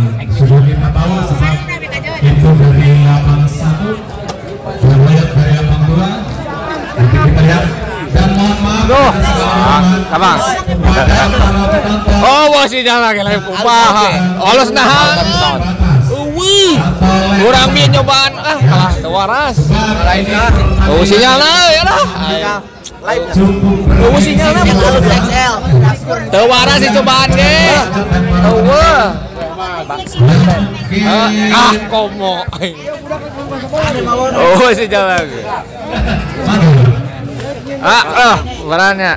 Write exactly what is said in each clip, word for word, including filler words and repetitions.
sudah kita tahu sebab itu dari lapang satu riwayat dari lapang dua. Nanti kita lihat dan mohon maaf Abang. Oh, wasitnya lagi lagi kupaha. Olos nahan. Wih. Kurang biar nyobaan ah kalah waras. Lainnya. Oh, sinyalna ya lah. Oh, sinyalna X L. Teu waras si cobaan ge. Eueuh. Ah, komo. Oh, sinyal lagi. Ah, ah, barannya.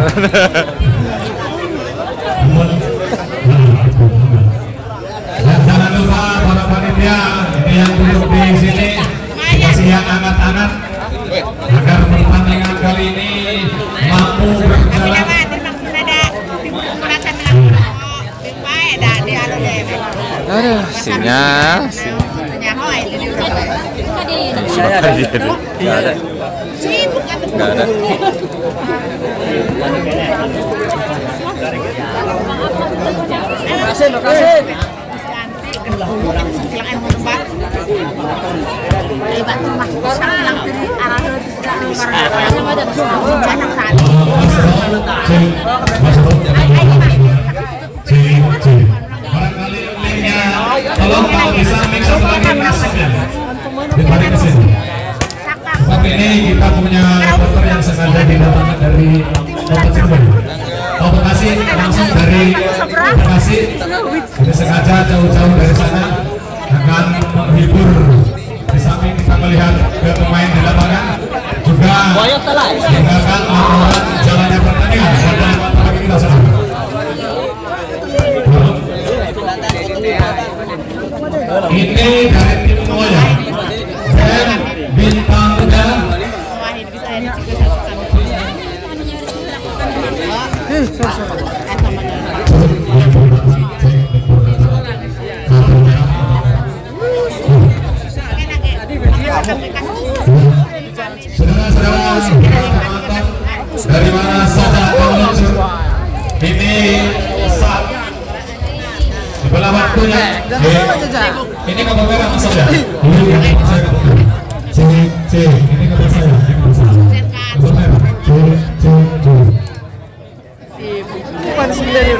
Dan jangan lupa para panitia ini yang duduk di sini masih yang hangat-hangat agar pertandingan kali ini mampu berjalan. Aduh, sinyal. Saya ada. Enggak ada. Enggak ada. Makasih, makasih. Barangkali linknya tolong kalau bisa link satu lagi masuk ya dibalik ke sini. Sebab ini kita punya reporter yang sengaja didatangkan dari Kota Cirebon. Oh, Bekasi langsung dari Bekasi. Jadi sengaja jauh-jauh dari sana akan menghibur. Di samping kita melihat ke pemain di lapangan juga mendengarkan laporan jalannya pertandingan. Dan lagi kita sedang. Ini dari tim Noya dan Bintang Muda. Saudara-saudara dari mana saja meluncur ini saat sebelah waktunya. Ini kabar merah masuk ya. C C ini kabar saya. Kabar merah. C C C. Bukan sendiri.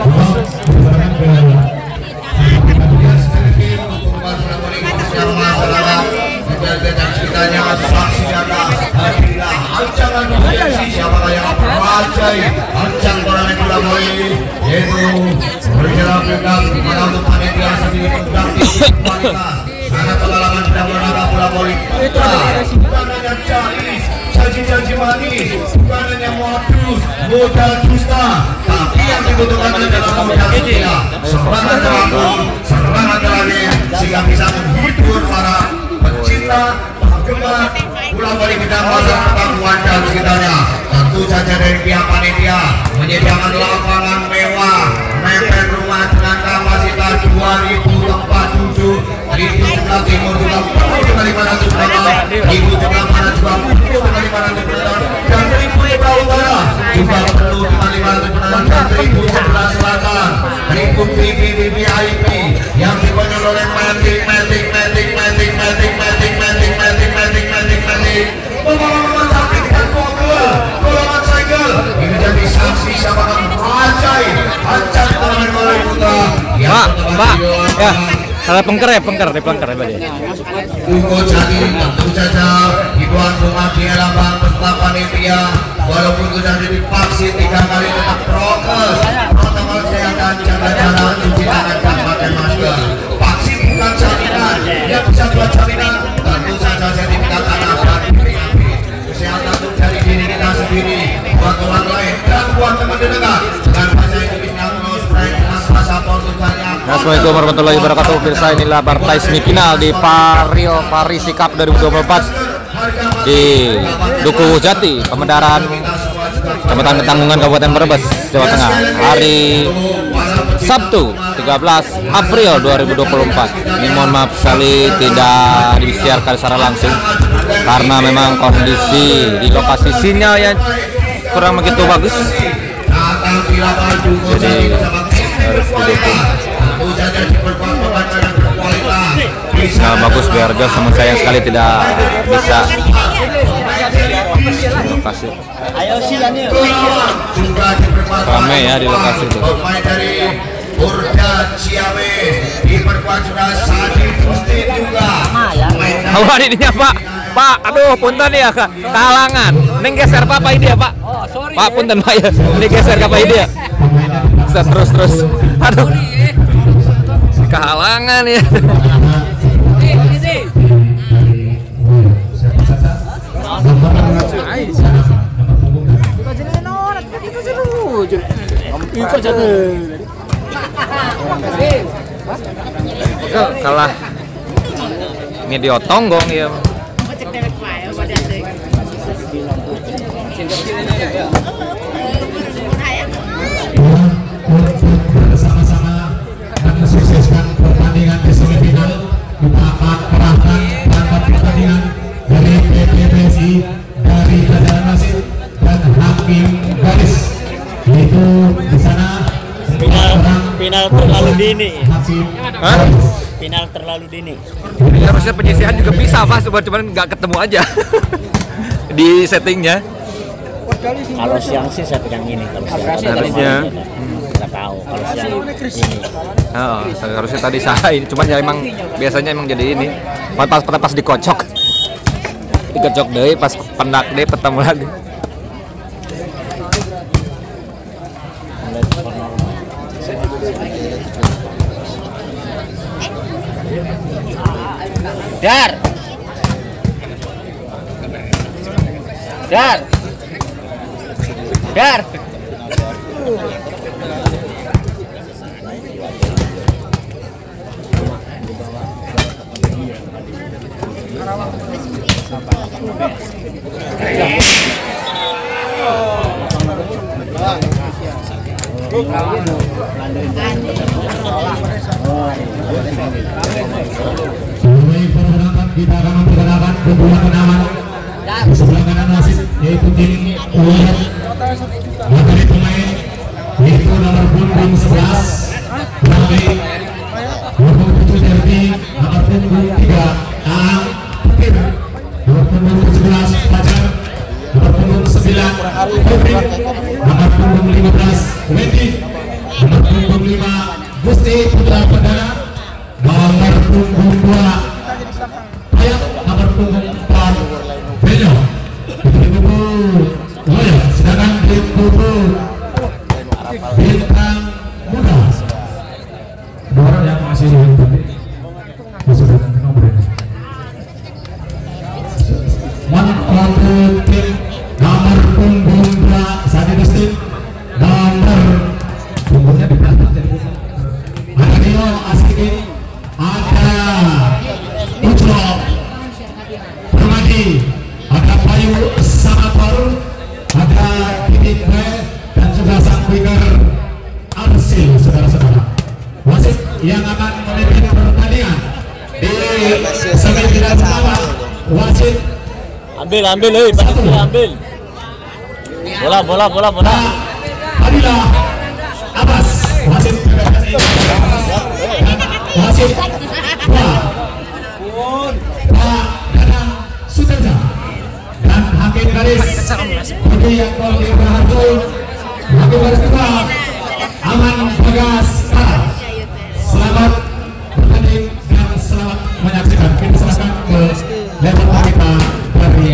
Ceritanya saksi ada hadilah ancangan menjadi siapa yang merajai ancang bola bola bola yaitu berjalan dengan mengambil panitia sendiri tentang di wanita sangat pengalaman sedang menangkap bola bola putra bukan hanya cari janji-janji manis bukan hanya modus modal dusta tapi yang dibutuhkan adalah modal setia serangan terampil serangan terakhir sehingga bisa menghibur para pencinta penggemar bola voli Bintang Pasar Perpaduan dan sekitarnya. Tentu saja dari pihak panitia menyediakan lapangan mewah mepet rumah dengan kapasitas dua ribu tempat duduk. Itu sebelah timur juga penuh dengan lima ratus penonton, itu sebelah barat juga penuh dengan lima ratus penonton, dan itu sebelah utara juga penuh dengan lima ratus penonton, dan itu sebelah selatan itu V V V I P yang dipenuhi oleh Matic Matic Matic Matic Matic Matic Matic Matic Matic Matic Matic pengalaman sakit dan gol golongan cycle ini jadi saksi siapa yang merajai ancang golongan bola putra. Pak, Pak, ya. Salah pengker ya, pengker, di pengker ya, Pak. Ugo jadi tentu saja hiburan rumah di Elambang beserta panitia walaupun sudah divaksin tiga kali tetap prokes protokol kesehatan, jaga jarak, cuci tangan dan pakai masker. Vaksin bukan jaminan, yang bisa buat jaminan tentu saja sertifikat anak dan kesehatan untuk dari diri kita sendiri buat orang lain dan buat teman dekat dengan bahasa Indonesia terus baik dengan paspor tujuannya. Assalamualaikum warahmatullahi wabarakatuh. Pemirsa, inilah partai semifinal di Paril Parisi Cup dua ribu dua puluh empat di Dukuh Jati, Pemedaran, Kecamatan Ketanggungan, Kabupaten Brebes, Jawa Tengah, hari Sabtu tiga belas April dua ribu dua puluh empat. Ini mohon maaf sekali tidak disiarkan secara langsung karena memang kondisi di lokasi sinyal yang kurang begitu bagus, jadi harus didukung. warga sama sayang sekali tidak bisa lokasi. Ramai ya di lokasi itu. Pemain dari Urda Ciawi diperkuat juga Sadi Pustin juga. Awal ininya Pak. Pak, aduh punten ya kalangan. Neng geser Pak, Pak ini ya Pak. Pak punten Pak ya. Ini geser ke Pak ini ya. Bisa terus terus. Aduh. Kehalangan ya. Kalah. Ini diotonggong ya. Bersama-sama dan mensukseskan pertandingan di semifinal. Kita akan kerahkan perangkat pertandingan dari P P B S I, dari jajaran wasit dan hakim garis. Itu di sana Final, final terlalu dini. hakim Hah? garis. Final terlalu dini. Ya, harusnya penyisihan juga bisa Pak, cuma cuman nggak ketemu aja di settingnya. Kalau siang sih saya pegang ini. Kalau siang Harusnya. nggak tahu. Kalau siang ini. Oh, harusnya tadi sahin, cuman ya emang biasanya emang jadi ini. Pas pas pas, pas dikocok, dikocok deh, pas pendak deh ketemu lagi. Dar. Dar. Dar. Seluruh pergerakan kita akan memperkenalkan kedua kenaman di sebelah kanan wasit, yaitu tim Ulayat. Dari pemain yaitu nomor punggung sebelas Ramli, nomor tujuh Derby, nomor punggung tiga Aang Petir, nomor punggung sebelas Fajar, nomor punggung sembilan Febri, nomor punggung lima belas Wendy, nomor punggung lima Gusti Putra Perdana, nomor punggung dua Ayak, nomor punggung empat Benyo. Di kubu Waya, sedangkan di kubu Bintang Muda dua orang yang masih tadi masih datang ke nomor ini. Mantap tim nomor punggung dua Sadi Gusti, nomor punggungnya di belakang jadi ada Dio Asikin, ada Ujo Permadi, ada Bayu Samaparu, ada Titik Bre, dan juga sang winger Arsil, saudara-saudara. Wasit yang akan memimpin pertandingan di semifinal pertama, wasit Ambil, ambil, eh, ambil, ambil. Bola, bola, bola, bola. Fadila Abbas, wasit P B S I, dan wasit Pak Pak Danang Suterja, dan hakim garis bagi yang gol di Berharjo, hakim garis kedua Aman Bagas Kara. Selamat bertanding dan selamat menyaksikan. Kita serahkan ke level kita dari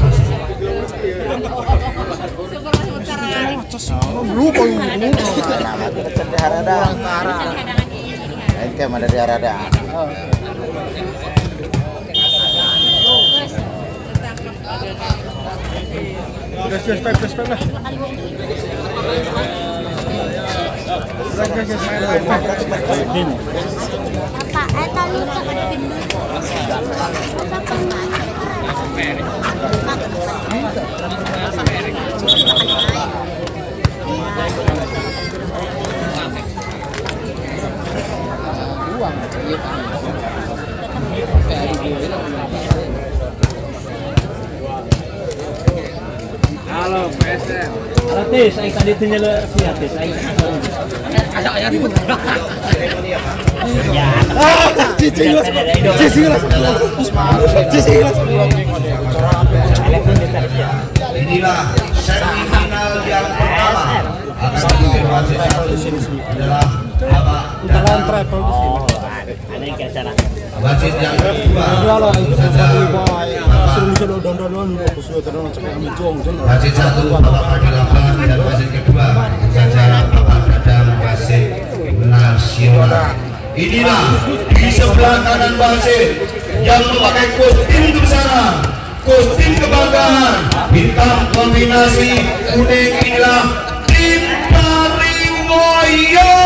Ente mana di arada. Halo, P S M. Halo Tis, saya tadi tanya lo siap Tis. Saya Ada ayah ribut. ya. Inilah semifinal yang pertama akan diikuti wasit satu adalah Bapak Danang. Wasit yang kedua saja wasit satu Bapak Perdilapan dan wasit kedua saja Bapak Dadang wasit nasional. Inilah di sebelah kanan wasit yang memakai kostum kebesaran, kostum kebanggaan, bintang kombinasi kuning. Inilah tim Pariwoyo.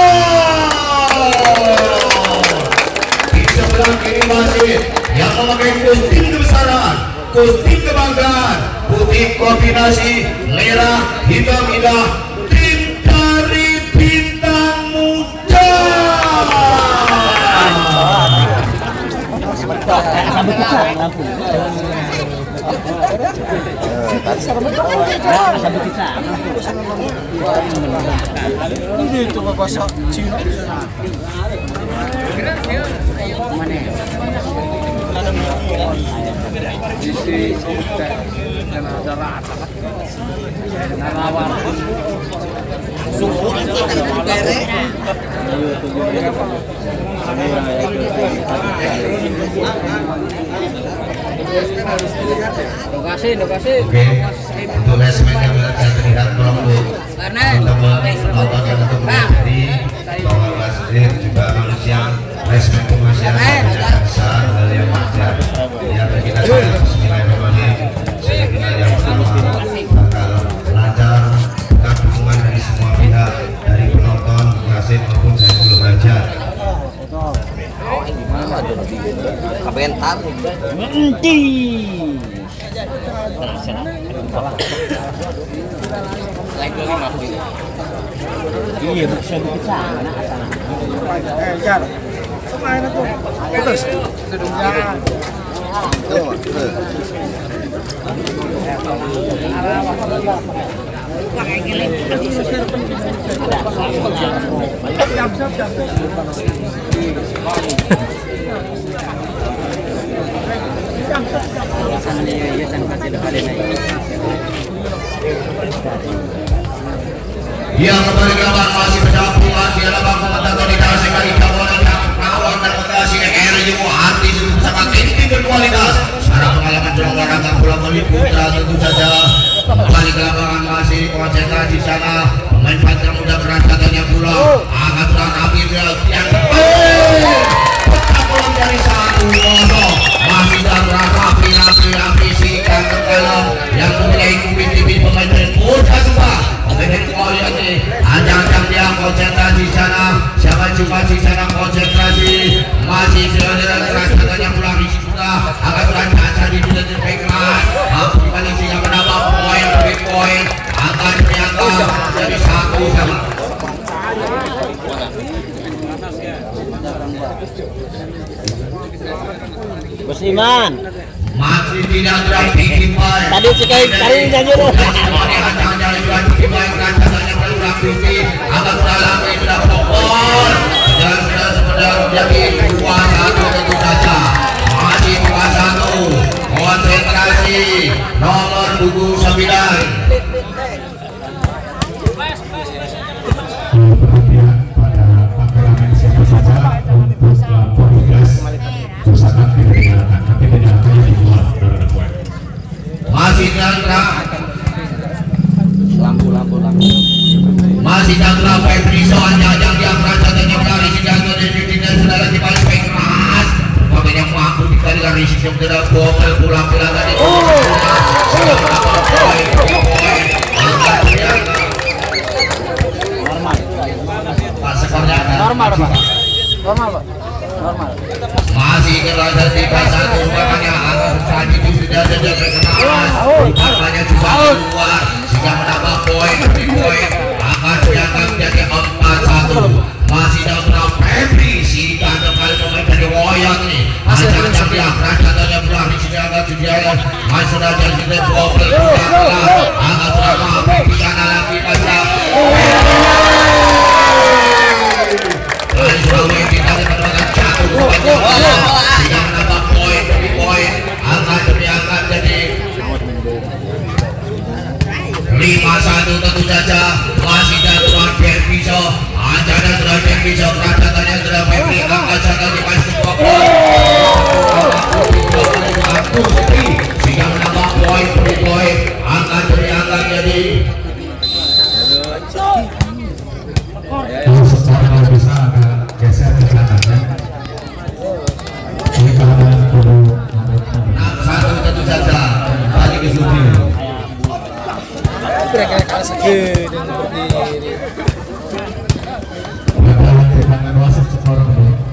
Di sebelah kiri wasit yang memakai kostum kebesaran, kostum kebanggaan, putih kombinasi merah hitam indah, tim dari bintang muda. Lokasi, lokasi. Oke, untuk resmen yang bisa terlihat tolong untuk teman-teman penonton yang untuk menjadi bahwa wasit juga manusia, resmen itu masih ada bangsa, hal yang wajar. Ya, kita sangat bismillahirrahmanirrahim. Semifinal yang pertama bakal lancar, berkat dukungan dari semua pihak, dari penonton, wasit maupun Saiful Bahjah. Kabentar. Nanti. Iya, bisa ke sana. Eh, Jar. Kemana tuh? Terus. Jangan. Tuh. Dia kembali ke lapangan masih bercampur masih ada bangku mendatar di dalam sekali jawaban yang rawat dan mengasi R J O artis itu sangat tinggi berkualitas. Secara pengalaman jelang pulang kali putra tentu saja kembali ke lapangan masih konsentrasi sana. Pemain panjang muda berat katanya pula akan serang api yang pecah bola dari satu kosong masih dalam rapi rapi rapi sikat ke dalam yang mempunyai kubis tipis pemain dari putra juga. Ajang-ajang dia konsentrasi sana, siapa cuma di sana konsentrasi masih saudara keras katanya pulang di juga akan berangkat di dunia terbaik keras. Mampu kembali sehingga menambah poin demi poin akan ternyata jadi satu sama. Bos Iman. Masih tidak terang tinggi poin. Tadi cikai tadi nyanyi dulu. Agak dalam sudah pokok dan sudah sudah menjadi dua satu tentu saja masih dua satu konsentrasi nomor buku sembilan. Perhatian pada kameramen siapa saja untuk lampu tugas usahakan tidak dinyalakan, nanti dinyalakan di luar dari poin. Masih terang Lampu lampu lampu. masih terang Petriso ajang dia perasaannya dari sejauh dari tidak sudah lagi balik baik keras pemain yang mampu dikali dari sisi yang tidak bobel pulang-pulang tadi sudah berapa poin poin angkat ternyata Normal. Pak skornya Normal, Pak. Normal, Pak. Normal. masih kerasa tiga satu makanya angka saat itu sudah ada keras makanya juga keluar sehingga menambah poin demi poin akan ternyata menjadi empat satu masih dalam Febri si kandang kali pemain dari Woyang nih ajang-ajang dia perangkatannya belah di sini agak sedianya masih sudah jadi sudah dua puluh kalah angka sudah mampu di sana lagi macam masih sudah main kita dengan jatuh geprek kayak segede seperti ini. Tangan wasit sekarang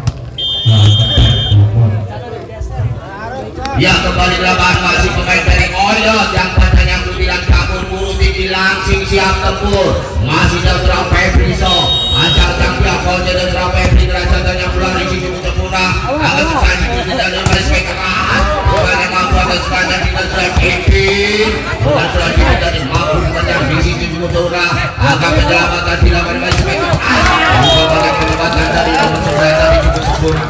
Ya, kembali lawan masih pemain dari Oyot yang padanya kudilan kabur buru tinggi langsing siap tempur. Masih terserah Pepriso ajar tampil kolnya terserah Pepri derajatnya pulang di sisi sempurna akan selesai di dan dari sebagai keras bukannya mampu akan serangan di terserah Kevin bukan serah kita dari mampu menang di sisi sempurna akan menyelamatkan dilakukan dari sebagai keras bukannya menyelamatkan dari nomor sebelas tadi cukup sempurna.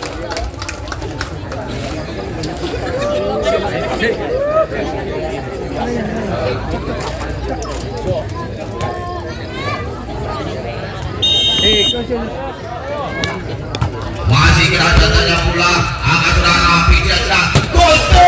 Masih kerajaannya pula akan serang api jasa Gusti,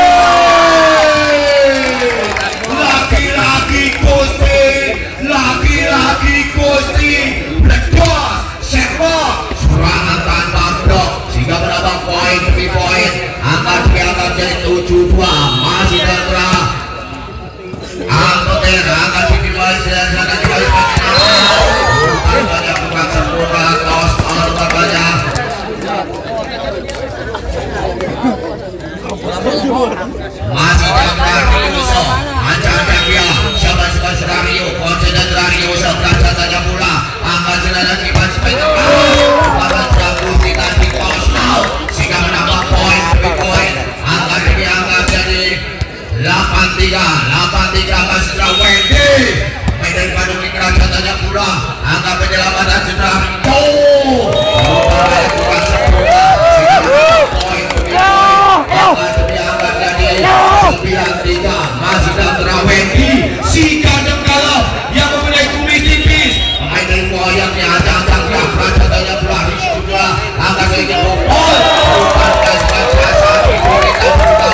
laki-laki Gusti, laki-laki Gusti, ledos, servo, serangan tanpa blok sehingga menambah poin demi poin akan diangkat jadi tujuh dua. Masih terserah angkoten akan dimulai dan akan dimulai banyak bukan sempurna tos tos banyak masih terserah Rio ancang dia siapa siapa serang Rio konsen dan serang Rio sebelah saja pula akan serang kipas sepeda pada serang Gusti tadi tos now sehingga menambah poin demi poin akan dianggap jadi delapan tiga delapan tiga akan serang Wendy dari Bandung di kerajaannya pula angka penyelamatan sudah oh bukan sempurna sehingga poin demi poin akan dianggap jadi sembilan tiga masih dalam Wendy si kandang kalah yang mempunyai kumis tipis pemain dari Moyang yang acang-acang yang kerajaannya pula di juga angka sedikit bobol bukan kasih jasa diberikan juga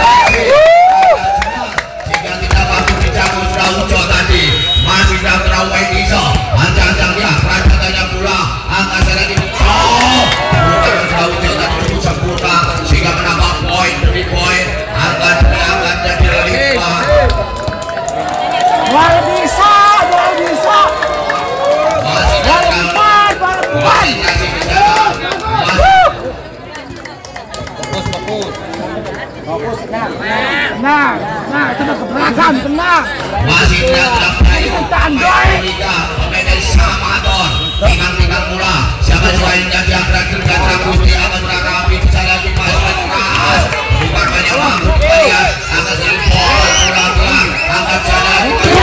jika tidak mampu dijago sudah ujo tadi masih dalam terawai bisa ancang-ancang dia kerajaannya pula angka sedikit oh bukan sudah ujo tadi cukup sempurna sehingga menambah poin demi poin akan diangkat jadi lima Wal bisa, wal bisa. masih dalam masih kasih bicara Nah, nah, itu keberatan, tenang. masih dalam pemain Liga pemain dari Samadon tinggal-tinggal mula siapa selain jadi akrak kerja Gusti akan berangkapi bisa lagi masuk keras bukan banyak mampu kalian akan sering bola pulang-pulang akan jalan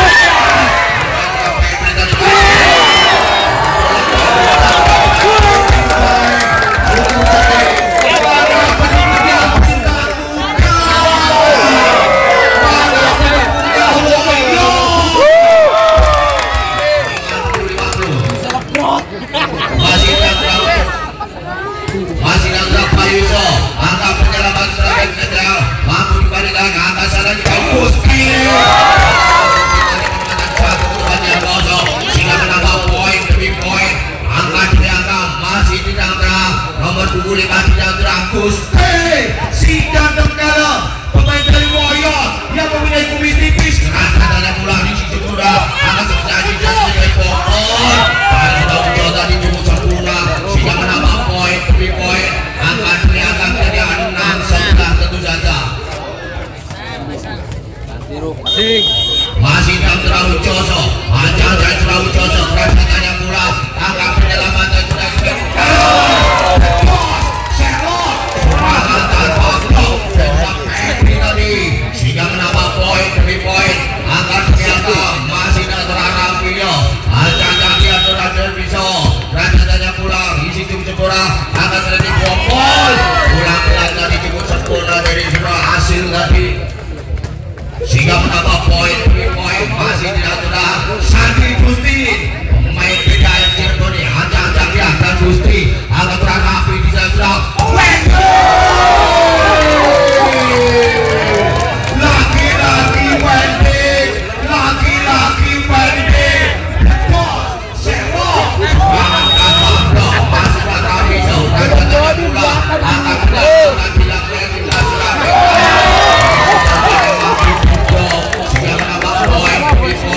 masih dalam Payuso angka penyelamat serangan netral mampu dibalikan angka sana juga Gusti satu banyak kosong sehingga menambah poin demi poin angka diangkat masih di dalam nomor dua puluh lima di dalam Gusti si ganteng kalah pemain dari Moyong yang mempunyai kumis tipis kerajaannya pula di sisi muda akan terjadi dan sebagai pokok pada sudah muncul tadi cukup sempurna sehingga menambah poin demi poin akan diangkat jadi enam sebelah tentu saja masih dalam terlalu joso panjang dan terlalu joso kerajaannya pula angka penyelamatan sudah sebagai serot serangan tanpa blok sampai tadi sehingga menambah poin demi poin akan diangkat masih dalam terarah video ancang dia sudah bisa kerajaannya pula isi cukup sempurna akan terjadi bobol ulang-ulang tadi cukup sempurna dari sebuah hasil tadi sehingga menambah poin demi poin masih tidak terang Sandi Gusti pemain P K M Cirebon ancang-ancang dia dan Gusti akan terang api di sana laki-laki Wendy laki-laki Wendy ledos servo angkat blok masih pada bisa kerajaannya pula akan dilakukan dilakukan dilakukan sehingga menambah poin demi poin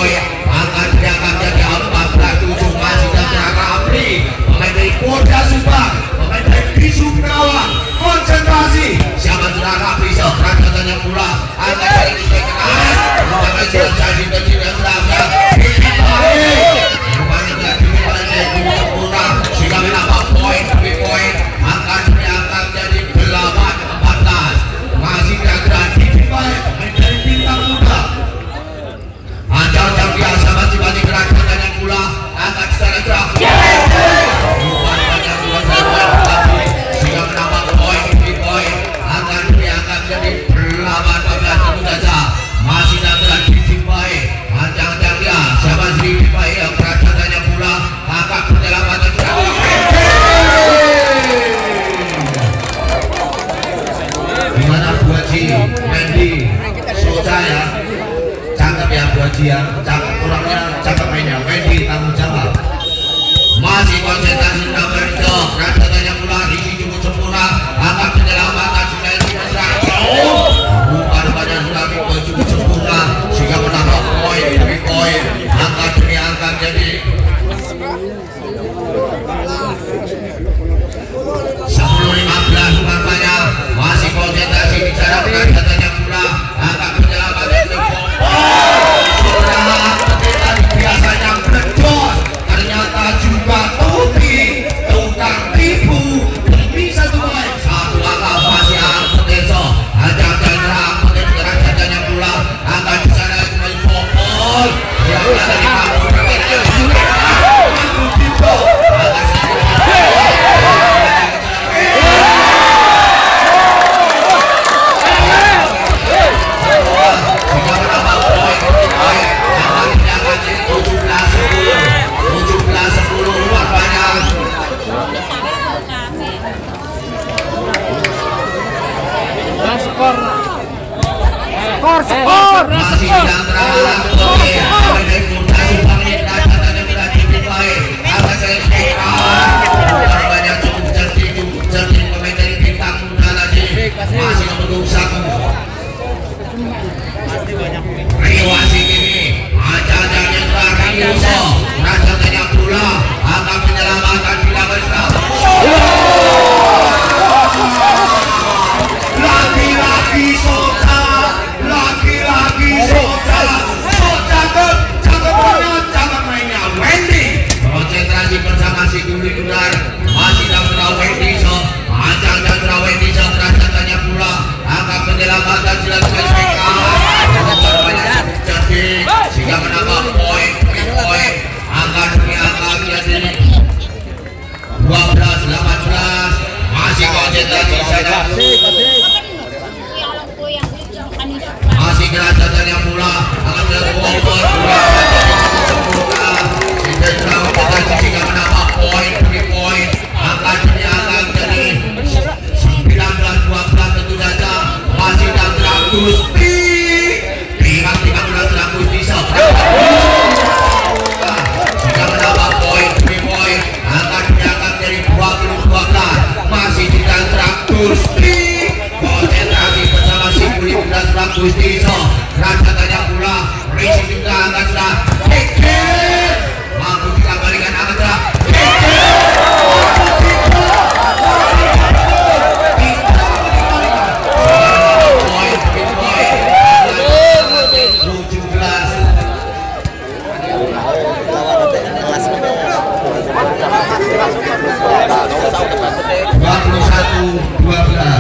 Skor, skor. Masih yang terang oleh oleh Kota Subangit Raja Tanjung Pinang. Apa saya sekarang banyak cukup cerdik cukup cerdik pemain dari Bintang Muda lagi masih nomor satu. Riwasi ini aja-ajanya sudah Riuso Raja Tanjung Pula akan menyelamatkan bila berstaf. Lagi-lagi Sota, lagi-lagi Sota, Sota ke jangan mainnya, jangan mainnya Wendy. Konsentrasi bersama si Guli Dunar masih dalam Wendy so, ajang dan Wendy so terasakannya pula akan menyelamatkan silakan S P K. Banyak jadi sehingga menambah poin poin akan diangkat jadi dua belas delapan belas masih konsentrasi sana. Masih kerajaan yang pula akan dilakukan pula sehingga kita jika menambah poin demi poin akan diangkat jadi sembilan belas dua belas tentu saja masih dalam Gusti tiga tiga belas Gusti jika menambah poin demi poin akan diangkat jadi dua puluh dua belas masih di dalam Gusti konsentrasi bersama si Guli Dunar sudah Gusti so Raja Tanjung Pula Risi juga akan sudah keke mampu kita balikan akan sudah keke poin poin tujuh belas dua puluh satu dua belas.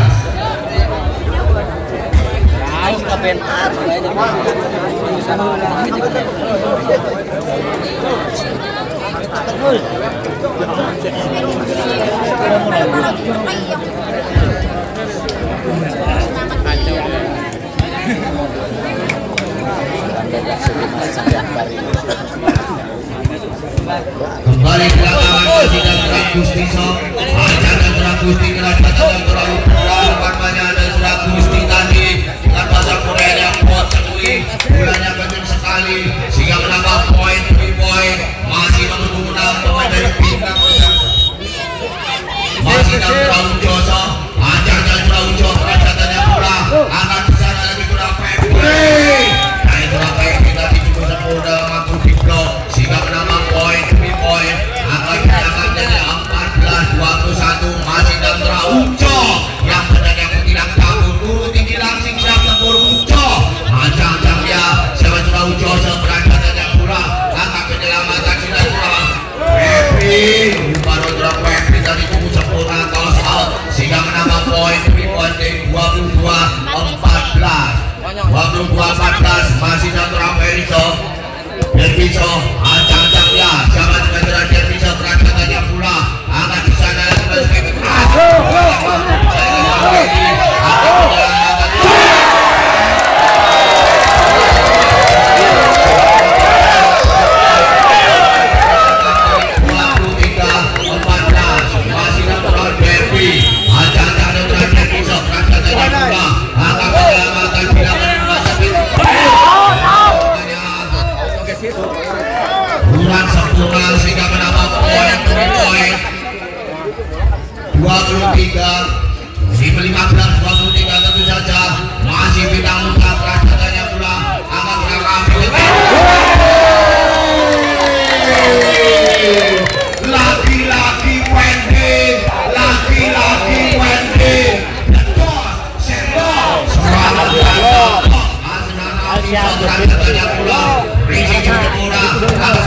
Kembali ke lapangan masih dan Surat Gusti so Aja dan Surat Gusti kerajaan yang terlalu berat kampanye dan Surat Gusti tadi dengan pasar Korea yang kuat sekali bulannya penting sekali sehingga menambah poin demi poin masih nomor enam pemain dari Bintang masih dalam Raul Joso Aja dan Raul Joso kerajaan yang pula akan disana lagi kurang Febri dari kurang Febri tadi juga sempurna mampu di blok sehingga menambah poin demi poin akan diangkat jadi empat belas dua puluh satu masih dalam Rauco yang sebenarnya tidak kabur turut tinggi langsing siap tempur Uco ajang-ajang ya siapa Rauco seberangkatan yang pula akan menyelamatkan sudah surah Febri baru surah Febri tadi cukup sempurna toss out sehingga menambah poin demi poin dari dua puluh dua empat belas dua puluh dua empat belas masih dalam surah Febri Derviso, ajang-ajang ya, siapa juga jalan Derviso kerajaan pula akan di sana sebagai dua puluh tiga empat belas masih dalam Derby, ajang-ajang jalan Derviso kerajaan pula akan menyelamatkan bilangan masa bulan sempurna sehingga menambah poin demi poin dua puluh tiga lima belas dua puluh tiga tentu saja masih Bintang Muda kerajaannya pula akan mengambil lagi-lagi Wendy lagi-lagi Wendy semangat kerajaannya pula Risi juga pula harus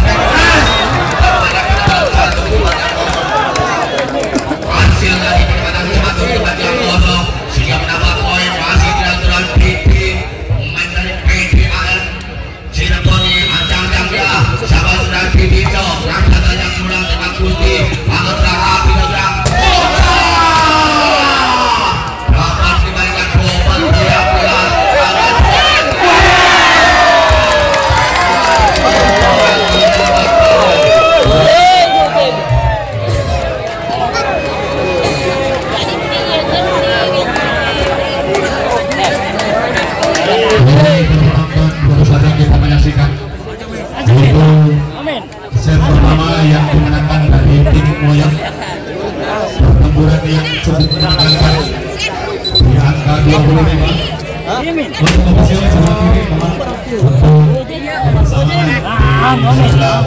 hasil dari permainan satu tempat yang kosong sehingga menambah poin masih di aturan P D pemain dari P D A N Cirebon ancang-ancang ya siapa sudah P D so rakyat yang cukup menangkan di angka dua puluh lima. Untuk ofisial sebelah kiri nomor untuk kebersamaan di sebelah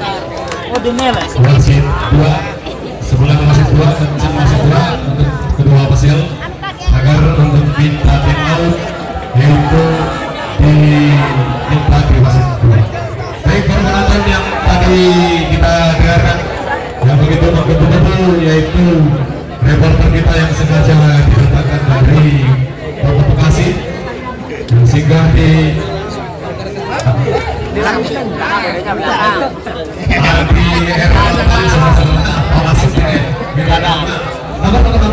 wasit dua, sebelah wasit dua dan sang wasit dua untuk kedua ofisial agar untuk minta tim out yaitu diminta di wasit dua. Baik, para penonton yang tadi kita dengarkan yang begitu begitu yaitu reporter kita yang sengaja didatangkan dari Kota Bekasi yang singgah di di era tadi sama-sama wasit ini bila apa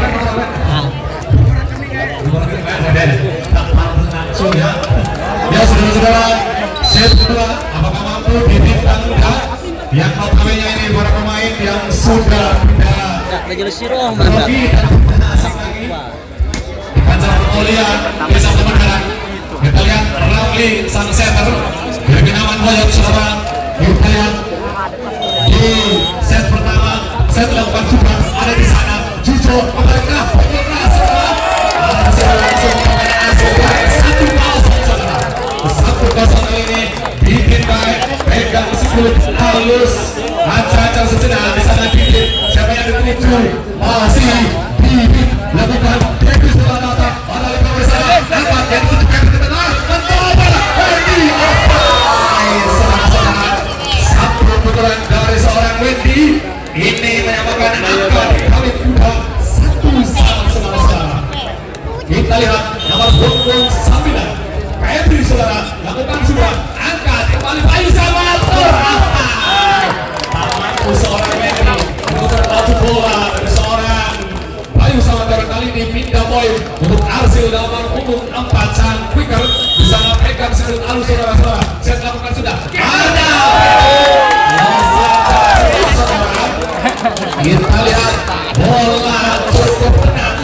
langsung ya ya saudara-saudara set kedua apakah mampu dibintang muda yang notabene ini para pemain yang sudah pindah terlebih dan asing lagi di kancah perkuliahan desa Kemendaran. Kita lihat Ramli sang setter berkenaman Boyok saudara. Kita lihat di set pertama set dilakukan juga ada di sana Jujo mereka bergerak saudara hasil langsung kepada hasil satu kosong saudara satu kosong ini bikin baik pegang sikut halus acak-acak sejenak di sana Bibit siapa yang dituju masih Bibit lakukan Dekus Dewanata pada lebar bersama dapat yang ditujukan ke tengah mencoba Wendy apa saudara-saudara satu pukulan dari seorang Wendy ini menyamakan angka di kali kedua satu sama saudara-saudara. Kita lihat nomor dua puluh sembilan Febri saudara lakukan sudah angkat kembali Bayu sama terapai tak mampu seorang Wendy untuk melaju bola dari seorang Bayu sama kali ini pindah poin untuk Arsil nomor punggung empat sang quicker bisa pegang sikut halus saudara-saudara. Saya lakukan sudah ada kita lihat bola cukup tenang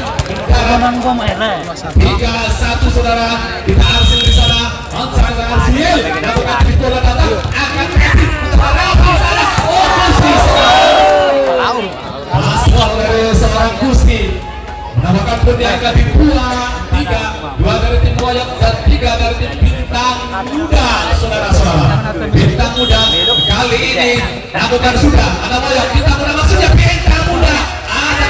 tiga satu saudara kita Arsil di sana Ansar Arsil lakukan di bola datang akan kreatif untuk sana oh Gusti asal dari seorang Gusti menambahkan pun di angka di dua tiga dua dari tim Boyok dan tiga dari tim Bintang Muda saudara-saudara. Bintang Muda kali ini lakukan sudah ada Boyok Bintang Muda maksudnya Bintang Muda ada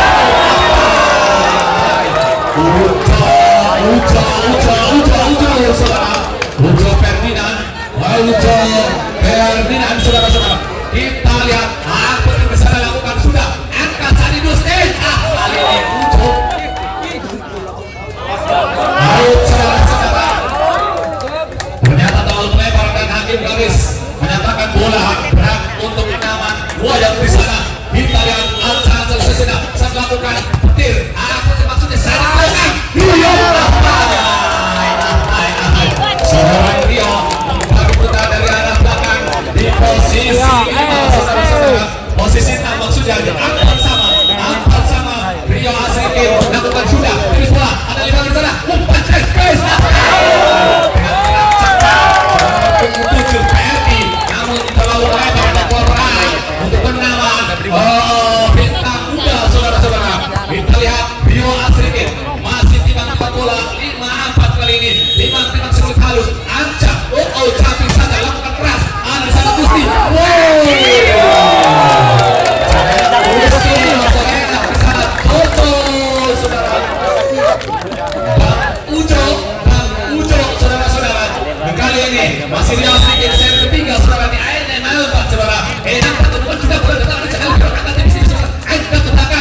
Ujo Ujo Ujo Ujo Ujo saudara Ujo Ferdinand Ujo Ferdinand saudara-saudara. Kita lihat apa yang bisa dilakukan sudah angkat Sani Dustin ah kali ini Ujo out saudara-saudara ternyata terlalu melebar dan hakim garis menyatakan bola berat untuk aman Boyok di sana. Kita lihat Ansar sejenak saat melakukan petir apa maksudnya saya lakukan Rio seorang Rio membagi putar dari arah belakang di posisi saudara-saudara posisi enam maksudnya angkat sama angkat sama Rio Asrikin lakukan sudah tiris bola ada lima di sana umpan cekes tujuh P R I namun terlalu lebar dan korai untuk menawan oh Bintang Muda saudara-saudara. Kita lihat Rio Asrikin masih timbang-timbang bola lima empat kali ini timbang-timbang sikut halus ancam oh oh caping saja lakukan keras ada di sana Gusti wow masih Rio sedikit set ketiga saudara di airnya empat saudara enak ketemuan sudah boleh datang di sekali berkata di sini saudara angkat ke belakang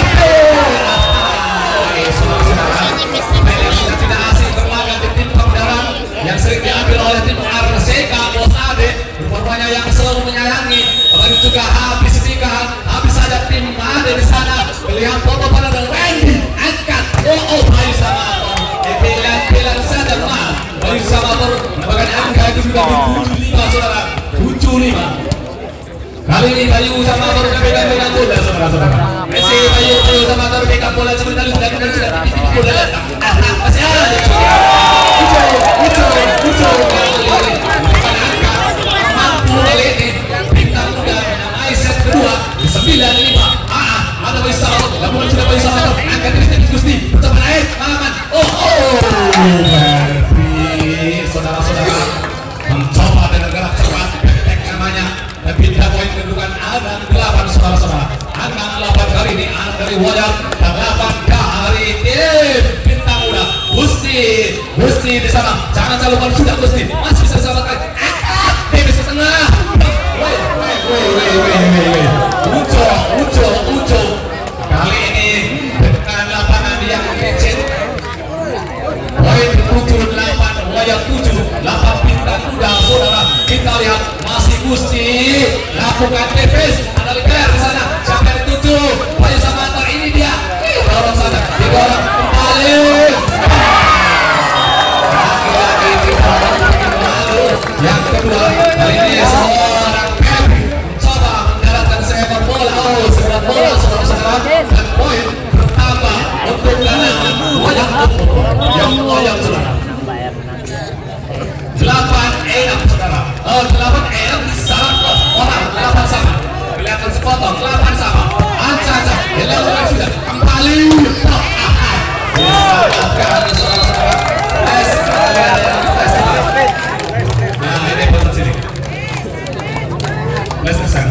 saudara-saudara yang sudah tidak asing berlaga di tim Kemendaran yang sering diambil oleh tim R C K Bos Ade rupanya yang selalu menyayangi lalu juga habis sedikit habis saja tim Ade di sana melihat foto pada dan Randy angkat oh oh Bayu sama pilihan-pilihan saja mah Bayu sama bahkan angka itu juga tujuh puluh lima saudara tujuh puluh lima kali ini Bayu sama baru pegang-pegang bola saudara-saudara Messi Bayu Bayu sama baru pegang bola sebentar sudah kita sudah titik bola datang masih ada Ujo Ujo Ujo bukan angka mampu kali ini Bintang Muda menamai set kedua sembilan lima ah ada Bayu sama namun sudah Bayu sama Gusti, Gusti di sana. Jangan terlalu sudah Gusti. Masih bisa selamatkan. Angkat, Davis ke tengah. Woi, woi, woi, woi, woi, woi. Ujo, Ujo, Ujo. Kali ini dengan lapangan yang licin. Poin tujuh delapan, wayang tujuh, delapan bintang muda, saudara. Kita lihat masih Gusti lakukan Davis. Ada Liker di sana. Siapa yang tujuh? Wayang Samanta ini dia. Dorong sana, didorong kembali. Lagi-lagi didorong kembali. Yang kedua, kali ini seorang Kevin mencoba mendaratkan seekor bola. Oh, seekor bola, saudara-saudara. Dan poin pertama untuk ganahan wayang yang wayang saudara. Delapan enam saudara. Oh, delapan enam disalap ke orang. Delapan sama. Kelihatan sepotong. Delapan sama. Anca-anca. Dilakukan sudah kembali. Disalahkan saudara-saudara. Tes kalian yang tes. Nah, ini potong sini. Les kesan.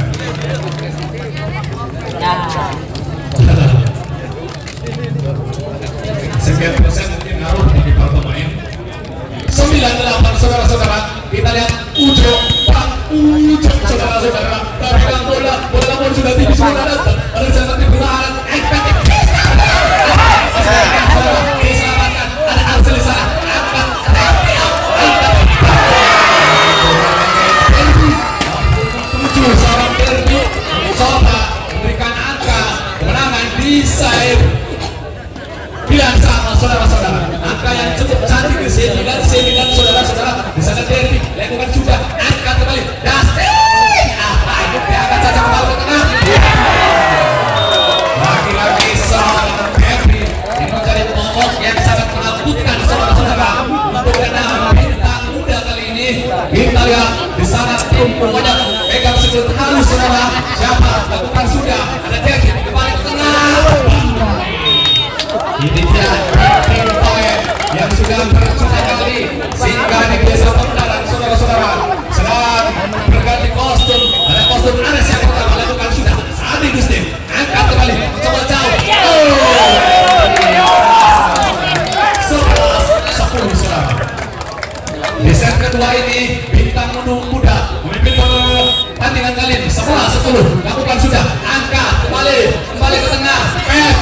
Sekian persen mungkin ngaruh di para pemain. Sembilan delapan saudara-saudara. Kita lihat Ujo, Bang Ujo saudara-saudara. Pegang bola, bola pun sudah tinggi sudah datang. Ada seperti pertahanan. Diselamatkan. Ada Arsel di sana. Angkat, tujuh seorang Derby mencoba memberikan angka kemenangan di save. Bilang sama saudara-saudara, angka yang cukup cantik di sini dan sini dan saudara-saudara di sana Derby lakukan juga angkat kembali. Dustin, apa ini diangkat saja kembali ke tengah. Lagi-lagi seorang Derby ini mencari momok yang sangat menakutkan saudara-saudara untuk ganahan bintang muda kali ini. Kita lihat di sana tim pokoknya pegang sekut halus saudara. Siapa lakukan sudah ada Derby kembali ke tengah. Ini dia tim poin yang sudah berjuta kali sehingga di desa Pemdaran saudara-saudara sedang berganti kostum. Ada kostum Anes yang pertama lakukan sudah saat ini Gusti angkat kembali mencoba jauh. Sebelas sepuluh saudara. Di set kedua ini bintang muda memimpin pertandingan kali ini sebelas sepuluh lakukan sudah angkat kembali kembali ke tengah. Pep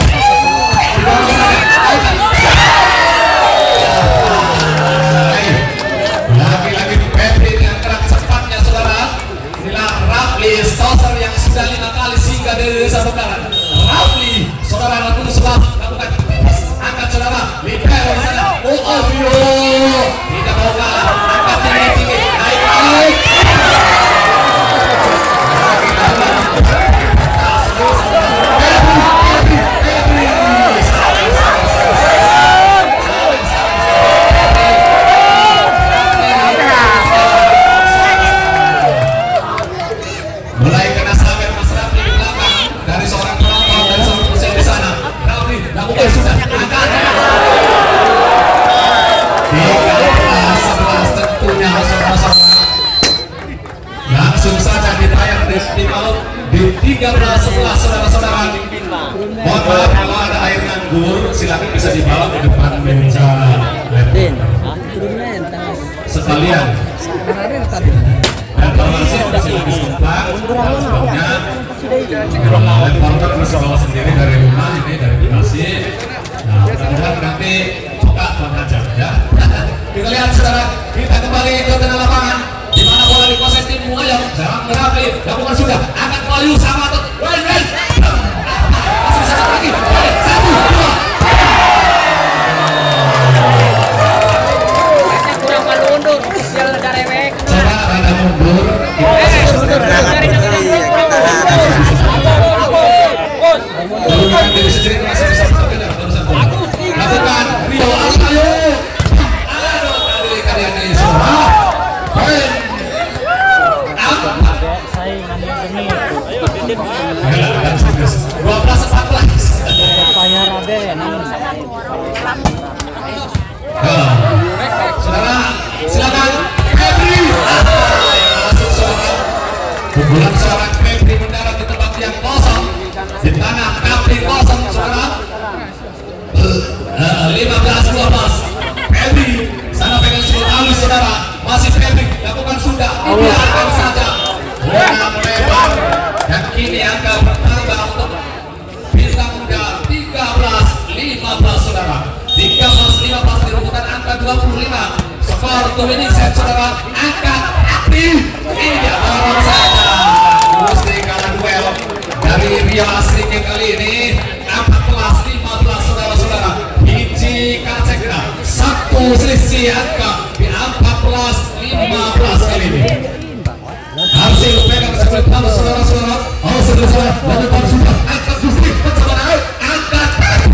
lagi-lagi Petri dengan gerak cepatnya saudara. Inilah Rafli Stoser yang sudah lima kali singgah dari desa Pemdaran. Rafli saudara lakukan sebelah lakukan angkat saudara libero di sana. Oh Obio tidak mau kalah angkat tinggi-tinggi naik-naik. Mulai kena sabar Mas Rafli di belakang dari seorang penonton dari seorang peserta di sana. Rafli lakukan sudah angkat. tiga belas sebelas tentunya saudara-saudara. Langsung saja ditayang di tim out di tiga belas sebelas saudara-saudara. Mohon maaf kalau ada air nganggur silakan bisa dibawa ke depan meja sekalian. Dan kalau masih masih lebih sempat, sebabnya reporter bisa bawa sendiri dari rumah ini dari Bekasi. Nah, mudah-mudahan nanti buka tuan aja ya. Kita lihat saudara, kita kembali ke tengah lapangan di mana bola dikuasai tim Muayam. Sekarang Rafli lakukan sudah angkat Wahyu sama tuh. Wait, wait. Masih satu lagi. Wait, satu, dua. Kurang malu undur, sial ada rewek. Coba rada mundur. Lakukan diri sendiri masih bisa bergerak barusan bola. Lakukan Rio ayo. Aduh tadi kalian ini semua. Poin. Saya ngambil demi. dua belas empat belas. Payah Raden. Saudara, silakan Febri. Pukulan seorang Febri mendarat di tempat yang kosong di tanah Kapri kosong saudara. lima belas dua belas dua puluh lima. Skor tuh ini set saudara angkat api. Ini dia dorong saja. Gusti kalah duel dari Rio Asrike kali ini empat belas lima belas saudara-saudara. Hiji kacekna satu selisih angka di empat belas lima belas kali ini. Hasil pegang sebelah kanan saudara-saudara. Oh saudara-saudara, lakukan sudah angkat Gusti saudara angkat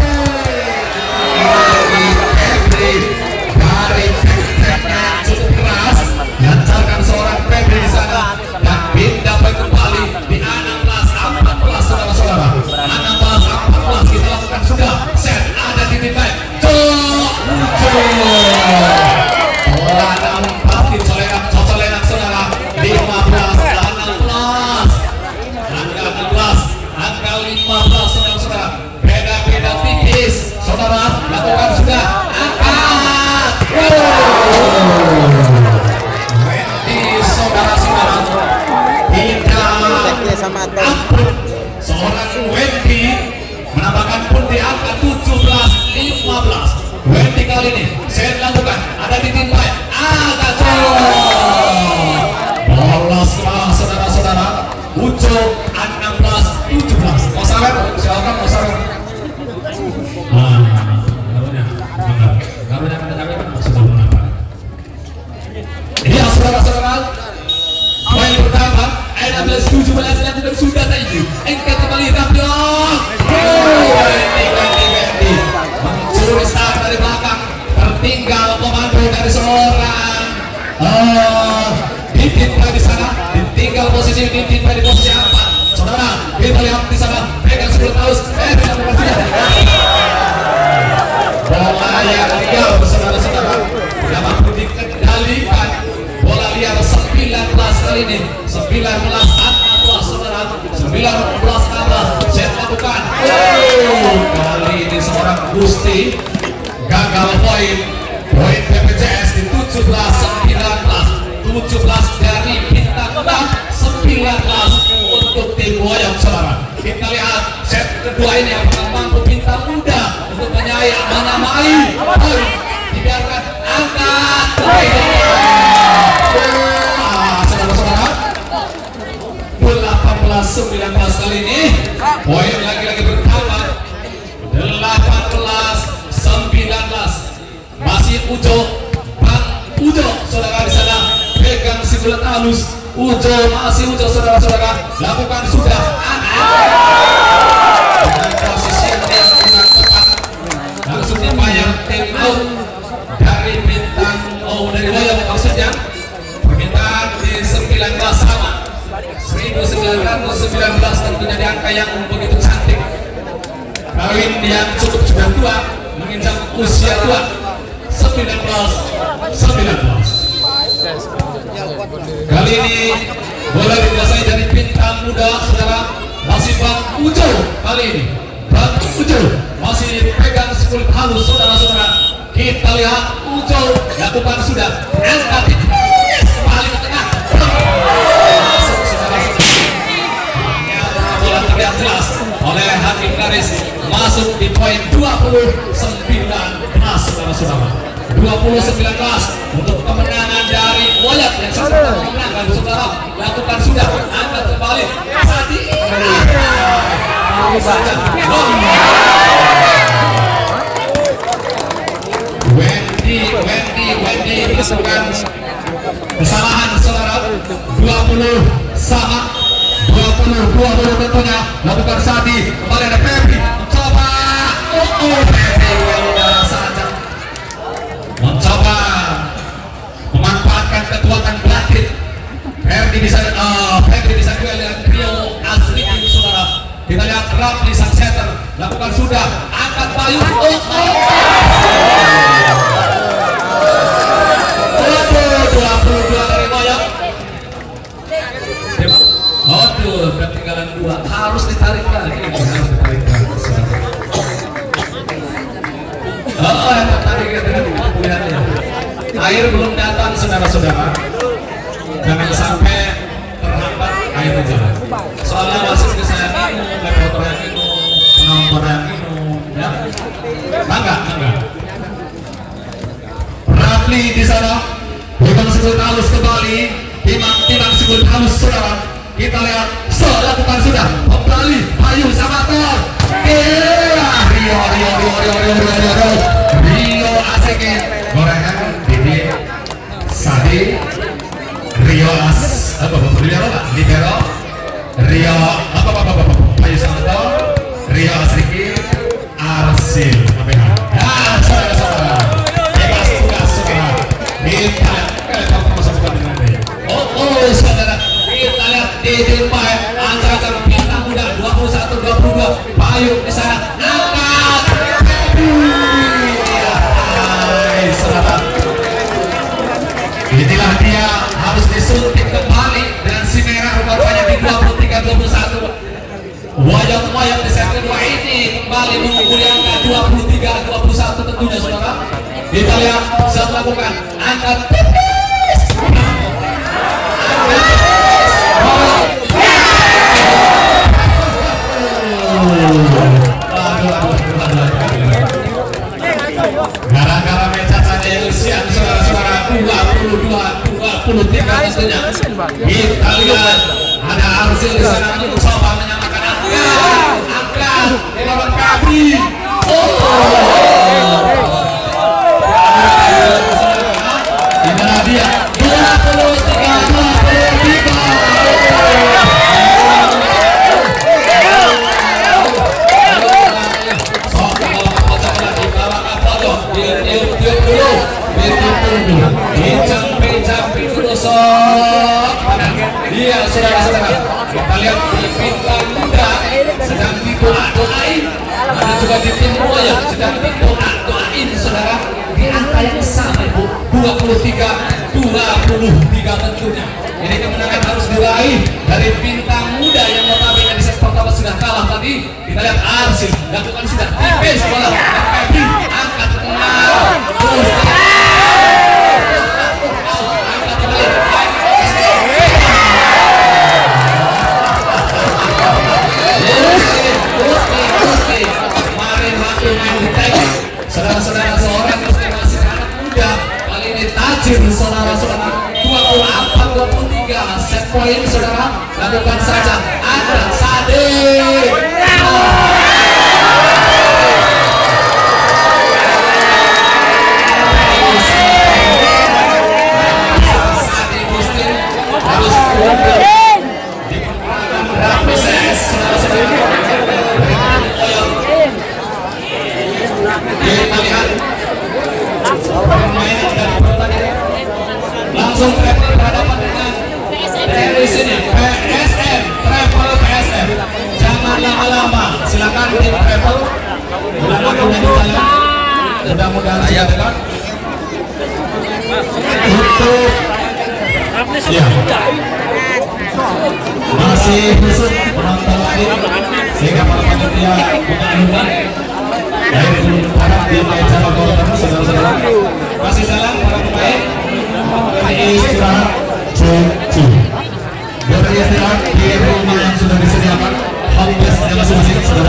dari tekniknya cukup keras, lancarkan seorang Febri di sana dan pindah kembali di enam belas empat belas saudara-saudara. enam belas empat belas kita lakukan sudah set ada di titik Cok bola namun pasti colenak cocolenak saudara. Lima belas enam belas angka enam belas angka lima belas saudara-saudara. Beda-beda tipis saudara, lakukan sudah angkat. Wendy saudara-saudara tidak ampun. Seorang Wendy menambahkan pun di angka tujuh belas lima belas. Wendy kali ini saya lakukan ada di timpai agak jauh. Bolos keras saudara-saudara. Ujo enam belas tujuh belas. Mau sawer? Silakan mau sawer. Ah, garunya. Garunya kata kami sudah menambah. Iya saudara-saudara. Poin pertama enam belas tujuh belas dan sudah tadi. Engkat kembali Rapion. Wendy, Wendy, Wendy mencuri start dari belakang. Tertinggal komando dari seorang uh, Didit di sana. Ditinggal posisi Didit di posisi empat. Saudara, kita lihat di sana. Pegang sepuluh tahun. Eh, tidak berhasil. Bola yang liar saudara-saudara tidak mampu dikendalikan. Bola liar sembilan belas kali ini. sembilan belas enam belas saudara. sembilan belas enam belas. Set lakukan. Oh, kali ini seorang Gusti gagal poin. Poin P P C S di tujuh belas sembilan belas. tujuh belas dari bintang enam, sembilan belas untuk tim Boyong saudara. Kita lihat set kedua ini apakah mampu bintang muda untuk menyayat menyamai poin. Dibiarkan angkat poin. Saudara-saudara, delapan belas sembilan belas kali ini poin lagi-lagi bertambah. Delapan belas sembilan belas masih Ujo, Bang Ujo saudara di sana pegang si bulat halus. Ujo masih Ujo saudara-saudara lakukan sudah dengan posisi yang sangat tepat langsung dibayar tim out dari bintang oh dari Boyong maksudnya. Permintaan di sembilan belas sama seribu sembilan ratus sembilan belas tentunya di angka yang begitu cantik. Kawin yang cukup sudah tua menginjak usia tua. Sembilan belas sembilan belas. Kali ini bola dikuasai dari bintang muda saudara. Masih Bang Ujo kali ini. Bang Ujo masih pegang kulit halus saudara-saudara. Kita lihat Ujo lakukan sudah angkat kembali ke tengah. Masuk saudara-saudara. Bola terlihat jelas oleh hakim garis masuk di poin dua puluh sembilan belas saudara-saudara. dua puluh sembilan belas untuk kemenangan dari Boyong yang sudah memenangkan saudara. Lakukan sudah angkat kembali saat ini. Wendy Wendy Wendy melakukan kesalahan saudara. Dua puluh sama dua puluh dua puluh tentunya lakukan Sadi kembali ada Febri mencoba. Oh oh Febri well saja mencoba memanfaatkan kekuatan batin. Febri bisa uh, Febri bisa duel dengan Rio Asrike saudara. Kita lihat Ramli sang setter lakukan sudah angkat Bayu. Oh oh dua puluh dua dari Boyong. Aduh, ketinggalan dua harus ditarik lagi. Harus ditarik lagi. Oh, yang tertarik dengan lihatnya. Air belum datang saudara-saudara. Jangan sampai terhambat air aja. Soalnya wasit saya minum, reporter yang minum, penonton yang minum, ya. Bangga, bangga. Rapli di sana. Bukan sebut halus kembali. Timang timang sebut halus saudara. Kita lihat lakukan sudah kembali. Ayo Samator. Iya Rio Rio Rio Rio Rio Rio Rio Rio asikin gorengan Didi Sadi Rio as apa apa libero lah libero Rio apa apa apa apa Ayo Samator Rio Asriki Arsil apa ya ah saudara-saudara bebas tugas saudara kita kita sama-sama dengan dia oh oh saudara kita lihat di depan antara bintang muda dua puluh satu dua puluh dua payung di sana angkat hai saudara inilah dia harus disuntik kembali dengan si merah rupanya di dua puluh tiga dua puluh satu wayang-wayang di set kedua ini kembali memukul angka dua puluh tiga dua puluh satu tentunya saudara. Kita lihat saat melakukan angkat tipis gara-gara mecat saja yang siap saudara-saudara dua puluh dua dua puluh tiga tentunya. Kita lihat ada Arsil di sana mencoba menyamakan angkat angkat lawan Kabri. Inilah dia dua puluh tiga dua puluh tiga. Iya saudara-saudara, kita lihat di bintang muda sedang didoa-doain, ada juga di tim wayang sedang didoa-doain saudara di angka yang sama ibu dua puluh tiga dua puluh tiga tentunya. Ini kemenangan harus diraih dari bintang muda yang notabene di set pertama sudah kalah tadi. Kita lihat Arsil lakukan sudah tipis bola Febri angkat ke tengah terus angkat kembali saudara-saudara seorang masih anak muda kali ini tajir saudara-saudara dua puluh empat dua puluh tiga set poin saudara lakukan saja ada Sade Sade Gustin harus di proses saudara-saudara kita lihat pemain dari pertandingan langsung travel berhadapan dengan dari sini P S M travel P S M jangan lama-lama silakan tim travel bulan waktunya di jalan mudah-mudahan saya dekat untuk ya masih khusus penonton lain sehingga para panitia bukan baik harap dia main sama gol terus saudara-saudara kasih jalan para pemain dari istirahat cucu dari istirahat di rumah yang sudah disediakan homeless yang masing-masing saudara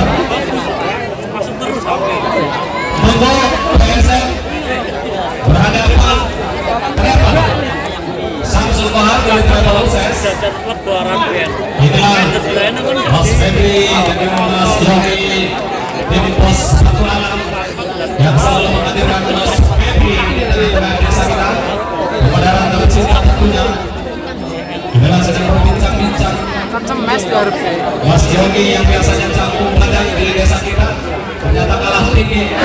monggo P S M berhadapan Travel Samsul Bahar dari Travel Proses inilah Mas Febri dan Mas Yogi tim pos satu alam yang selalu menghadirkan Mas Febri dari desa kita kepada Randa Cinta tentunya inilah sedang berbincang-bincang Mas Yogi yang biasanya campur padang di desa kita ternyata kalah tinggi